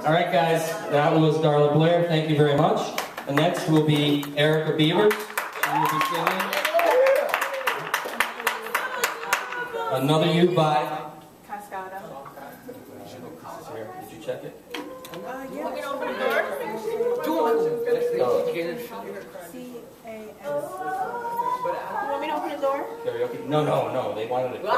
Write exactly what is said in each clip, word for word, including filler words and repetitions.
All right, guys, that was Darla Blair. Thank you very much. And next will be Erica Beavers. She will be singing Another You by Cascada. Here, did you check it? Uh, yeah. Want me to open the door? Oh. C A S. You want me to open the door? Karaoke? No, no, no. They wanted it.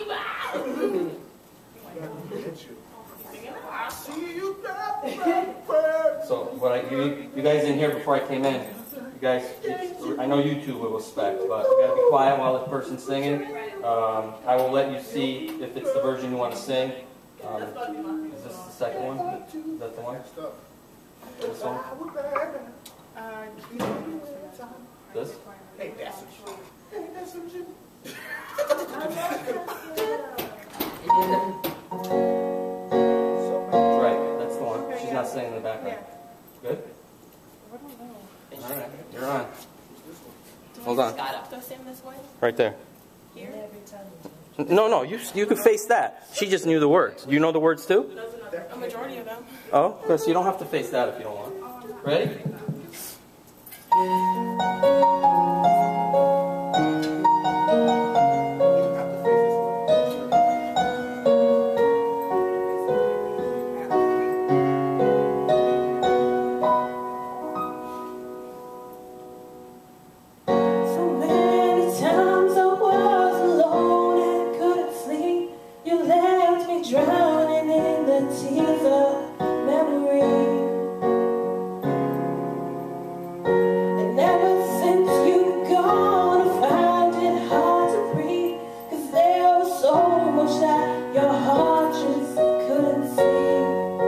I see you. So, what I you, you guys in here before I came in, you guys, I know you two will respect, but you gotta be quiet while this person's singing. Um, I will let you see if it's the version you want to sing. Um, is this the second one? Is that the one? This one? Uh, This? Hey, that's some shit. Hey, that's some shit. Right, that's the one. She's not singing in the background. Good? Alright, you're on. Hold on. do I stand this way? Right there. Here? No, no, you you could face that. She just knew the words. You know the words too? A majority of them. Oh, so you don't have to face that if you don't want. Ready? Drowning in the tears of memory. And ever since you've gone, I find it hard to breathe, 'cause there was so much that your heart just couldn't see.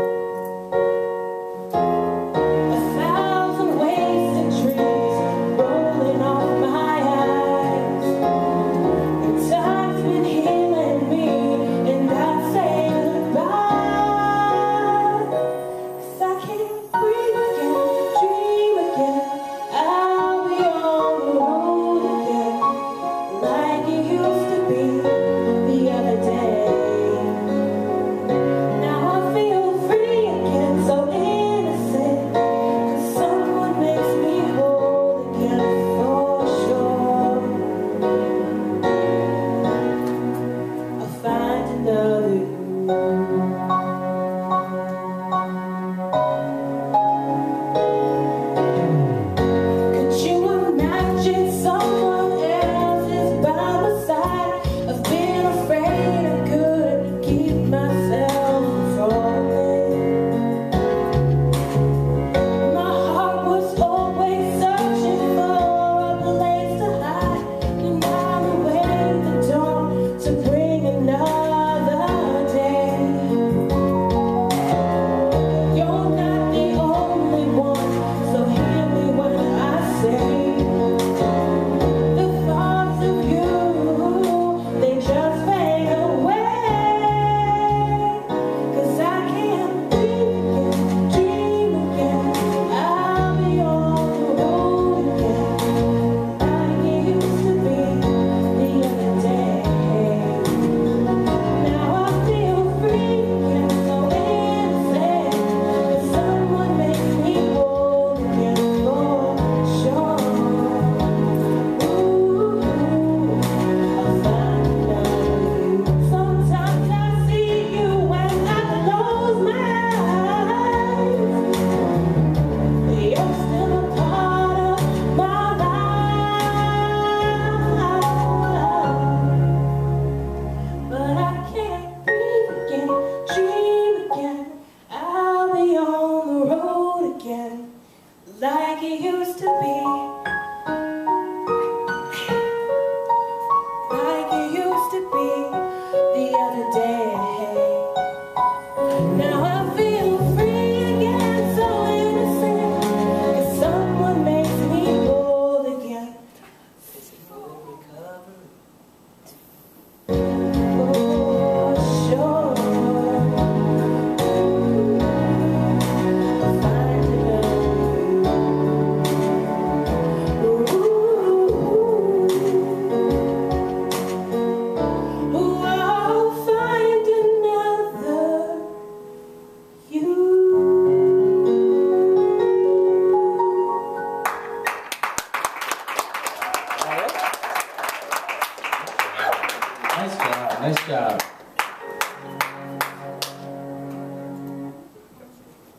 A thousand wasted dreams rolling off my eyes, and time's been healing me, and I say to bring another day.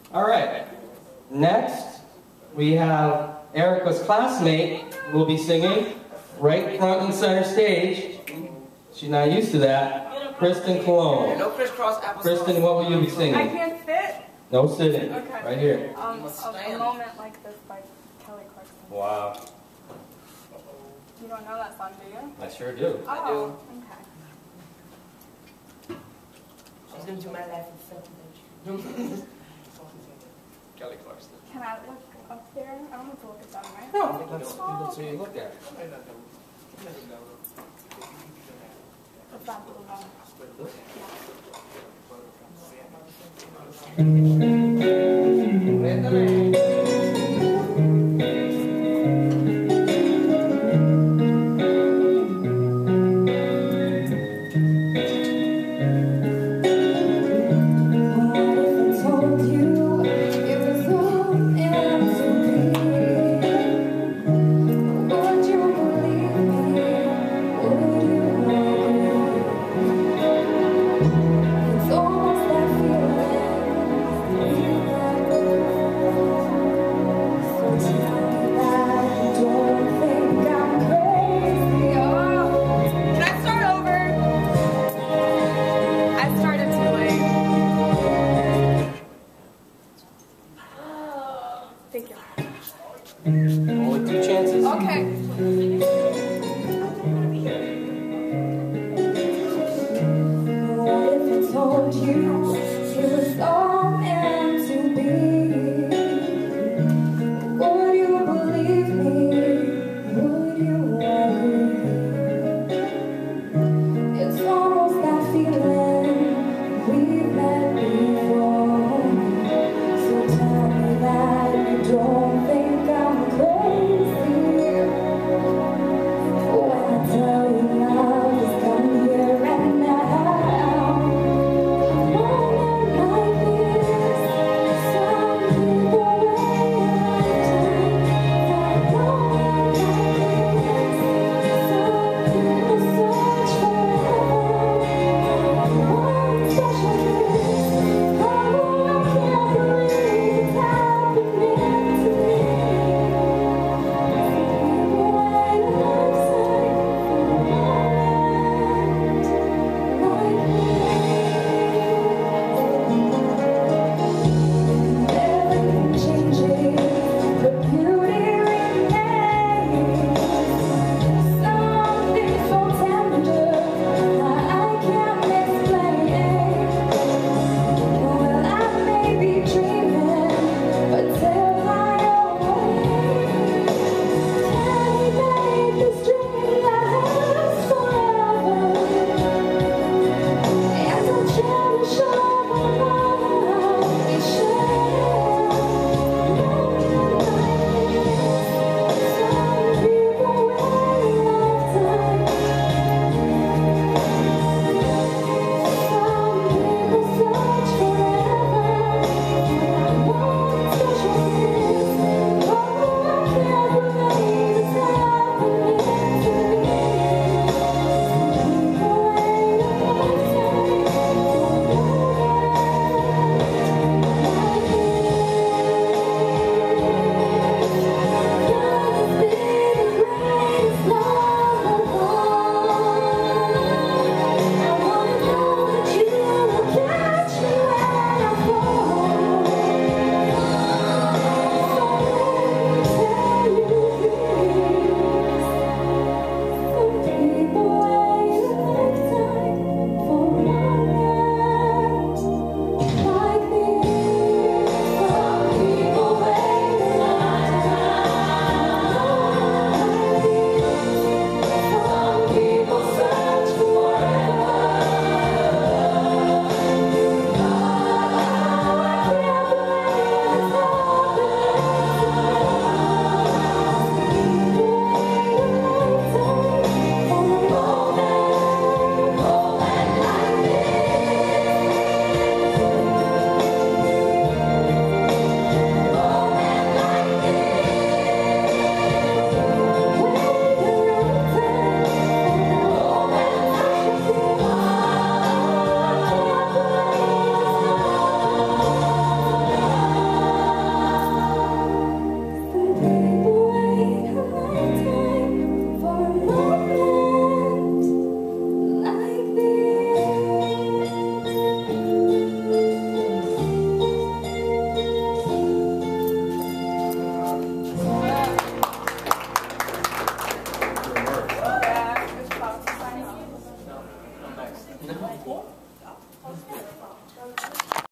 All right. Next, we have Erica's classmate who will be singing right front and center stage. She's not used to that. Kristen Cologne. No crisscross applesauce. Kristen, what will you be singing? I can't sit. No sitting. Okay. Right here. Um, a, a moment like this by Kelly Clarkson. Wow. You don't know that song, do you? I sure do. I Oh, okay. She's gonna do my life in something. Kelly Clarkson. Can I look up there? I don't have to look at them, right? No, that's, that's what you look at. What's that blue one? Thank you. Only two chances. Okay. What if I told you it was all meant to be? Would you believe me? Would you agree? It's almost that feeling we've had before. So tell me that you don't think I'm crazy when I tell you love has come here and now. A moment like this, some people wait a lifetime for a moment like this. Some people search forever for one special kiss.